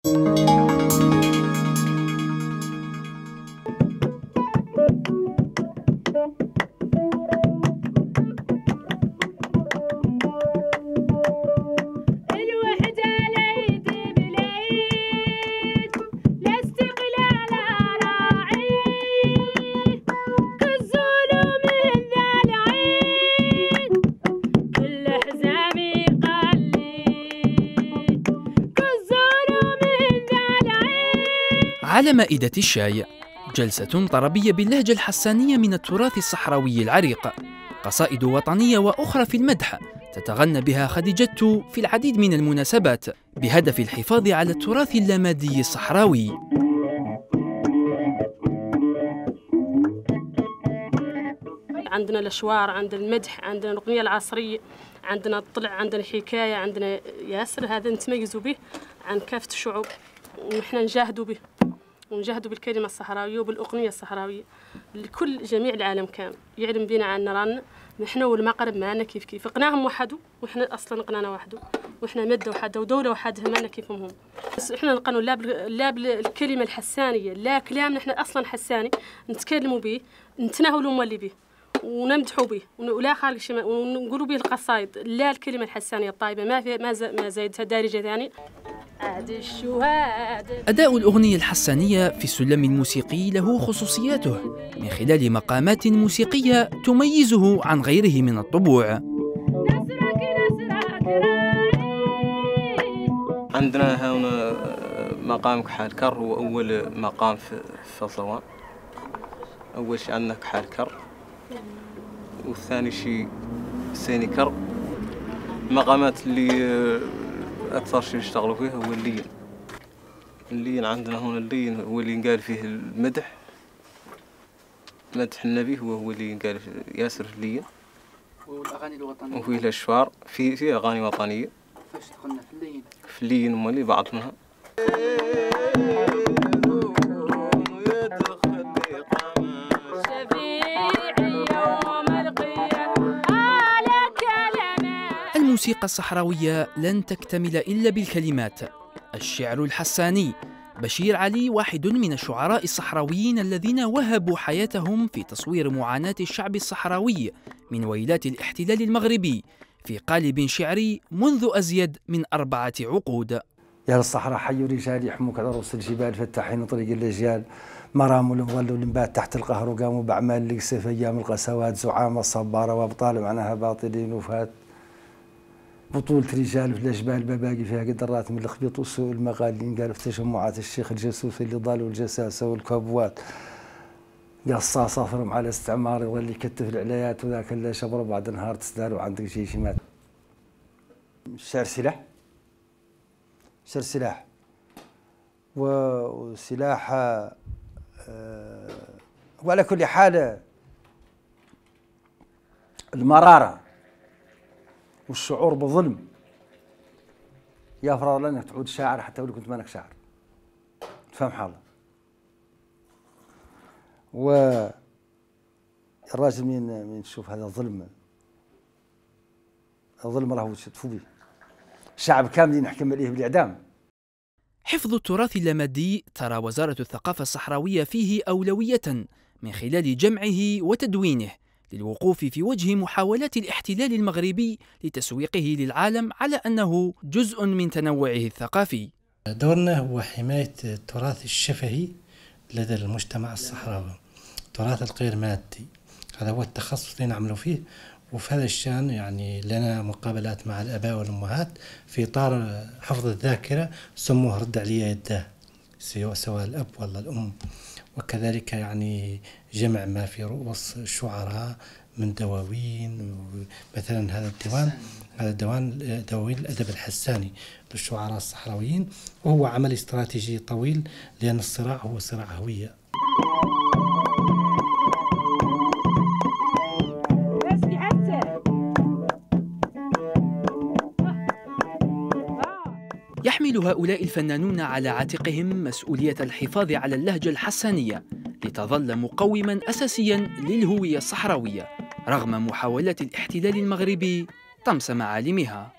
على مائدة الشاي جلسة طربية باللهجة الحسانية من التراث الصحراوي العريق، قصائد وطنية وأخرى في المدح تتغنى بها خديجة في العديد من المناسبات بهدف الحفاظ على التراث اللامادي الصحراوي. عندنا الأشوار، عندنا المدح، عندنا الأغنية العصرية، عندنا الطلع، عندنا الحكاية، عندنا ياسر. هذا نتميز به عن كافة الشعوب، ونحن نجاهدوا به ونجاهدوا بالكلمة الصحراوية وبالأغنية الصحراوية لكل جميع العالم كامل يعلم بنا عنا رانا نحن والمغرب معنا كيف قناهم وحده، وإحنا أصلا قنانا وحده، وإحنا مدة وحده ودولة وحدها معنا كيفهم هم. بس إحنا نلقنوا لا بالكلمة الحسانية، لا كلام نحن أصلا حساني نتكلموا به، نتناولوا مولي به ونمدحوا به ولا خارج شيء، ونقولوا به القصائد، لا الكلمة الحسانية الطيبة ما زايدتها دارجة ثاني. أداء الأغنية الحسانية في السلم الموسيقي له خصوصياته من خلال مقامات موسيقية تميزه عن غيره من الطبوع. عندنا هنا مقام كحال كر، هو أول مقام في الصوان. أول شيء عندنا كحال كر، والثاني شيء سيني كر. المقامات اللي أكثر شيء نشتغلوا فيه هو اللين. اللين عندنا هنا اللين هو اللي ينقال فيه المدح، مدح النبي هو اللي ينقال ياسر اللين. والأغاني الوطنية وفيه الأشوار، في أغاني وطنية. فاش دخلنا في اللين؟ في اللين مالي بعض منها. الموسيقى الصحراوية لن تكتمل إلا بالكلمات. الشعر الحساني. بشير علي واحد من الشعراء الصحراويين الذين وهبوا حياتهم في تصوير معاناة الشعب الصحراوي من ويلات الاحتلال المغربي في قالب شعري منذ أزيد من 4 عقود. يا للصحراء حي رجال يحموك على رؤوس الجبال فتحين طريق الرجال، مرام المظل والنبات تحت القهر وقاموا بأعمال لقسف أيام القسوات، زعام الصبارة وأبطال معناها باطلين وفات بطولة رجال في الأجبال بباقي فيها قدرات من الخبيط وسوء المغالين، قالوا في تجمعات الشيخ الجاسوس اللي ضالوا الجساسة والكبوات، قصاص صفرهم على استعمار يظل يكتف العليات وذاك اللي شبر بعد نهار تسدار وعندك شيء مات. الشعر سلاح، الشعر سلاح وسلاح وعلى كل حال المرارة والشعور بالظلم يفرض لك انك تعود شاعر حتى ولو كنت مانك شاعر. تفهم حالة. والراجل من تشوف هذا الظلم، الظلم راهو تشوف به الشعب كامل يحكم عليه بالاعدام. حفظ التراث اللامادي ترى وزارة الثقافة الصحراوية فيه أولوية من خلال جمعه وتدوينه للوقوف في وجه محاولات الاحتلال المغربي لتسويقه للعالم على أنه جزء من تنوعه الثقافي. دورنا هو حماية التراث الشفهي لدى المجتمع الصحراوي، التراث الغير مادي، هذا هو التخصص اللي نعملوا فيه. وفي هذا الشان يعني لنا مقابلات مع الآباء والأمهات في إطار حفظ الذاكرة، سموه رد عليا يداه، سواء الأب ولا الأم. وكذلك يعني جمع ما في رؤوس الشعراء من دواوين، مثلا هذا دواوين الأدب الحساني للشعراء الصحراويين، وهو عمل استراتيجي طويل لأن الصراع هو صراع هوية. يحمل هؤلاء الفنانون على عاتقهم مسؤولية الحفاظ على اللهجة الحسانية لتظل مقوما أساسيا للهوية الصحراوية رغم محاولات الاحتلال المغربي طمس معالمها.